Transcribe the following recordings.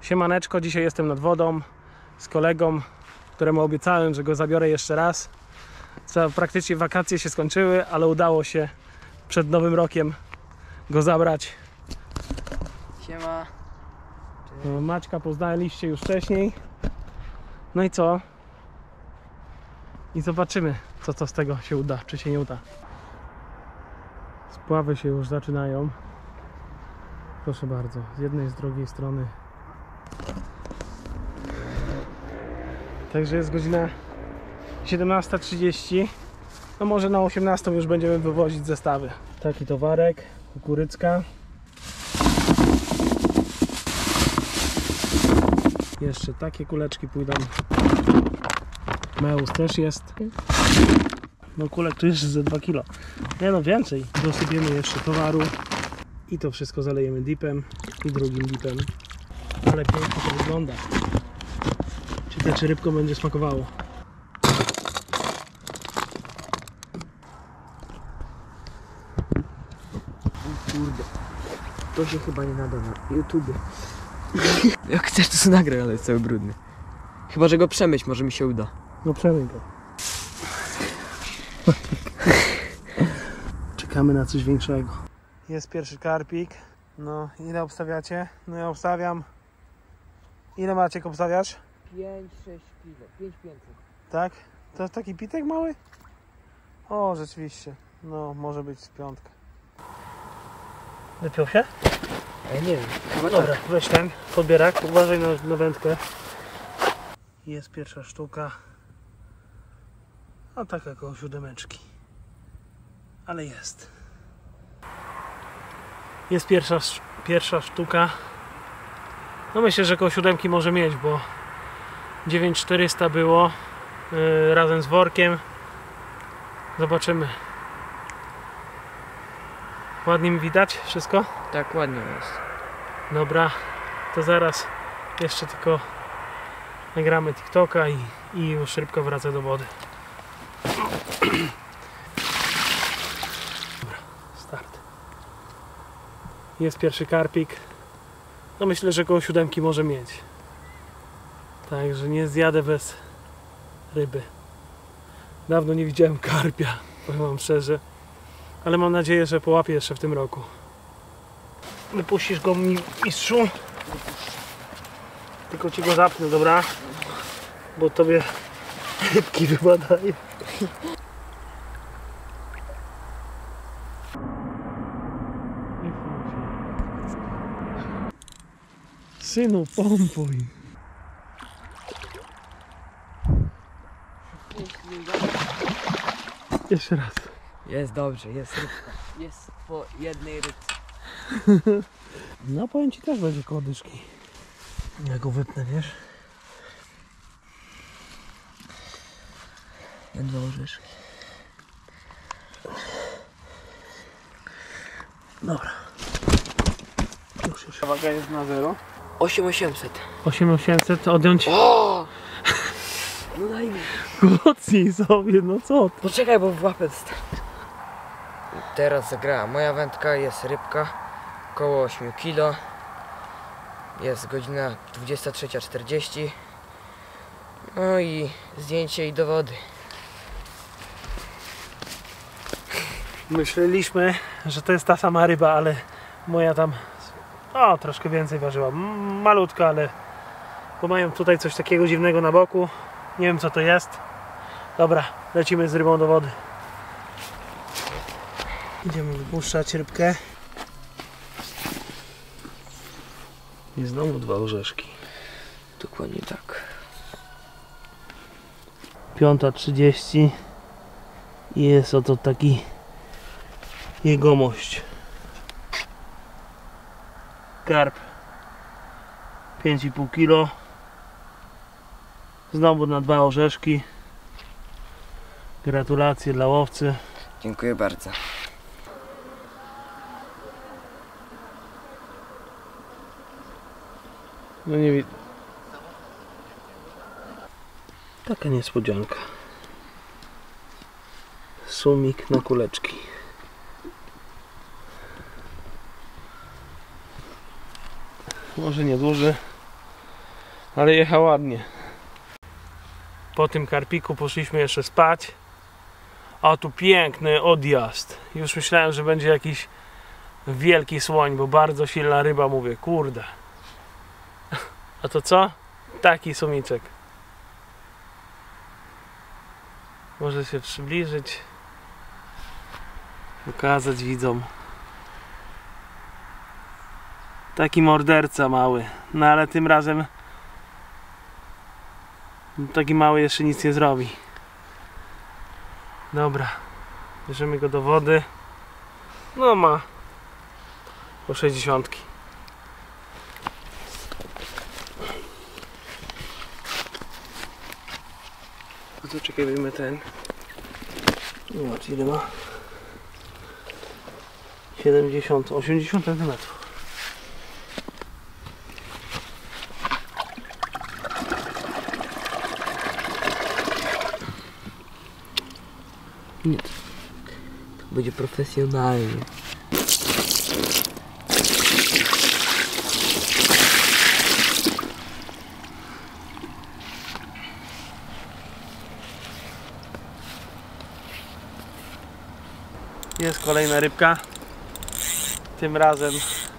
Siemaneczko, dzisiaj jestem nad wodą z kolegą, któremu obiecałem, że go zabiorę jeszcze raz. Praktycznie wakacje się skończyły, ale udało się przed Nowym Rokiem go zabrać. Siema. Maćka poznaliście już wcześniej. No i co? I zobaczymy, co z tego się uda, czy się nie uda. Spławy się już zaczynają. Proszę bardzo, z jednej i z drugiej strony. Także jest godzina 17:30. No może na 18 już będziemy wywozić zestawy. Taki towarek, kukurydzka. Jeszcze takie kuleczki pójdą. Meus też jest. No kulek tu jeszcze ze 2 kg. Nie no, więcej. Dosypiemy jeszcze towaru. I to wszystko zalejemy dipem i drugim dipem. Ale pięknie to wygląda. Ciekawe, czy rybką będzie smakowało. O kurde. To się chyba nie nada na YouTube. Jak chcesz, to sobie nagraj, ale jest cały brudny. Chyba, że go przemyć, może mi się uda. No przemyj go. Czekamy na coś większego. Jest pierwszy karpik. No, ile obstawiacie? No ja obstawiam. Ile Maciek obstawiasz? 5-6 kg, 5500. Tak? To taki pitek mały? O, rzeczywiście. No, może być z 5. Wypiął się? Ja nie wiem, chyba Dobra, tak. weź ten podbierak, uważaj na wędkę. Jest pierwsza sztuka. A taka koło 7. Ale jest. Jest pierwsza sztuka. No myślę, że koło 7 może mieć, bo 9400 było razem z workiem. Zobaczymy. Ładnie mi widać wszystko? Tak, ładnie jest. Dobra, to zaraz jeszcze tylko nagramy TikToka i już rybka wraca do wody. Dobra, start. Jest pierwszy karpik. No myślę, że koło 7 może mieć. Także nie zjadę bez ryby. Dawno nie widziałem karpia, powiem wam szczerze. Ale mam nadzieję, że połapię jeszcze w tym roku. Wypuścisz go mi, mistrzu? Tylko ci go zapnę, dobra? Bo tobie rybki wypadają. Synu, pompuj. Jeszcze raz. Jest dobrze, jest rybka. Jest po jednej rybce. No powiem ci, też będzie koło dyszki. Ja go wypnę, wiesz? Jak założysz? Dobra. Już. Waga jest na 0. 8800. 8800 odjąć. O! No daj mi. Mocniej sobie, no co ty? Poczekaj, bo w łapę dostarczy. Teraz zagrała moja wędka, jest rybka. Koło 8 kg. Jest godzina 23:40. No i zdjęcie i do wody. Myśleliśmy, że to jest ta sama ryba, ale moja tam troszkę więcej ważyła. Malutka, ale bo mają tutaj coś takiego dziwnego na boku. Nie wiem, co to jest. Dobra, lecimy z rybą do wody. Idziemy wypuszczać rybkę. I znowu 2 orzeszki. Dokładnie tak. 5:30 i jest oto taki jegomość. Karp 5,5 kg. Znowu na 2 orzeszki. Gratulacje dla łowcy. Dziękuję bardzo. No nie widzę. Taka niespodzianka. Sumik na kuleczki. Może nie duży, Ale jechał ładnie. Po tym karpiku poszliśmy jeszcze spać. A tu piękny odjazd. Już myślałem, że będzie jakiś wielki słoń, bo bardzo silna ryba, mówię, kurde. A to co? Taki somiczek. Może się przybliżyć, pokazać widzom. Taki morderca mały, no ale tym razem taki mały jeszcze nic nie zrobi. Dobra, bierzemy go do wody. No ma po 60. A to czekaj, wyjmę ten. Zobacz ile ma. 70, 80 cm. Nie, to będzie profesjonalnie. Jest kolejna rybka. Tym razem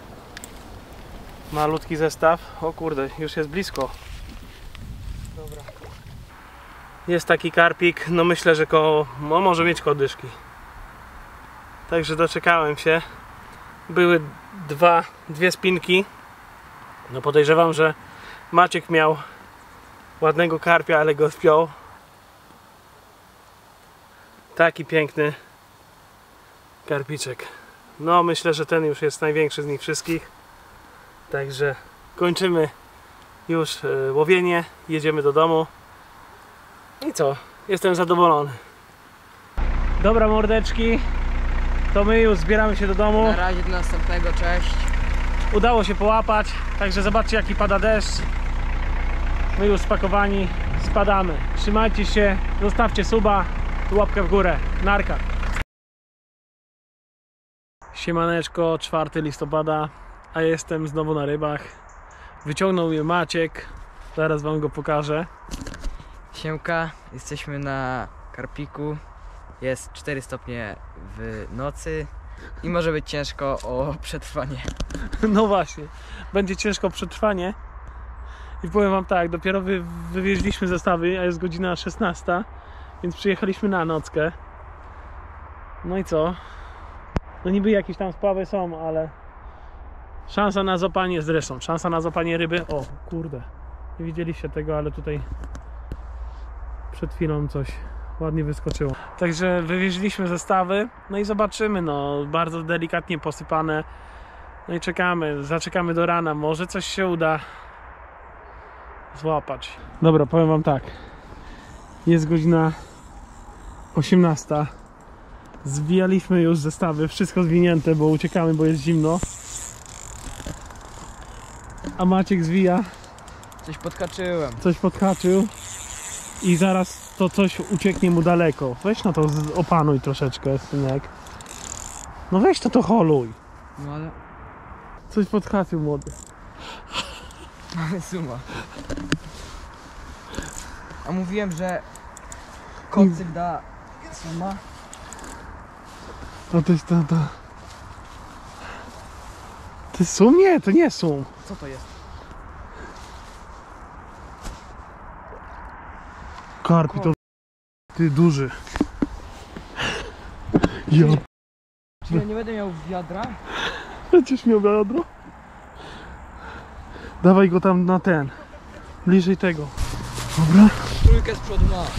malutki zestaw. O kurde, już jest blisko. Dobra. Jest taki karpik, no myślę, że może mieć koło dyszki. Także doczekałem się. Były dwie spinki. No podejrzewam, że Maciek miał ładnego karpia, ale go spiął. Taki piękny karpiczek. No myślę, że ten już jest największy z nich wszystkich. Także kończymy już łowienie. Jedziemy do domu. I co? Jestem zadowolony. Dobra mordeczki. To my już zbieramy się do domu. Na razie do następnego, cześć. Udało się połapać. Także zobaczcie jaki pada deszcz. My już spakowani. Spadamy. Trzymajcie się. Zostawcie suba. Łapkę w górę. Narka. Siemaneczko, 4 listopada, a jestem znowu na rybach. Wyciągnął mnie Maciek, zaraz wam go pokażę. Siemka, jesteśmy na karpiku. Jest 4 stopnie w nocy i może być ciężko o przetrwanie. No właśnie, będzie ciężko o przetrwanie. I powiem wam tak, dopiero wywieźliśmy zestawy, a jest godzina 16, więc przyjechaliśmy na nockę. No i co? No niby jakieś tam sprawy są, ale szansa na złapanie, zresztą szansa na złapanie ryby. O kurde, nie widzieliście tego, ale tutaj przed chwilą coś ładnie wyskoczyło. Także wywieźliśmy zestawy, no i zobaczymy, no bardzo delikatnie posypane. No i zaczekamy do rana, może coś się uda złapać. Dobra, powiem wam tak, jest godzina 18. Zwijaliśmy już zestawy, wszystko zwinięte, bo uciekamy, bo jest zimno. A Maciek zwija. Coś podkaczyłem. Coś podhaczył. I zaraz to coś ucieknie mu daleko. Weź na to opanuj troszeczkę, synek. No weź to holuj. No ale... Coś podhaczył młody. Mamy suma. A mówiłem, że kocyk da suma. No to jest to. To jest sum? Nie, to nie jest sum. Co to jest? Karpi to ty duży. Ja. Czy ja nie będę miał wiadra? Będziesz miał wiadro? Dawaj go tam na ten. Bliżej tego. Dobra. Trójkę z przodu ma.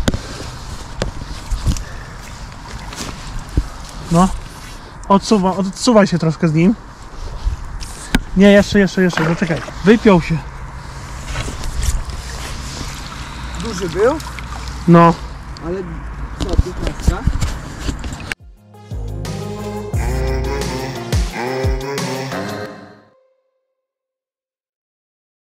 No. Odsuwaj się troszkę z nim. Nie, jeszcze, zaczekaj. Wypiął się. Duży był, No. ale co, 15?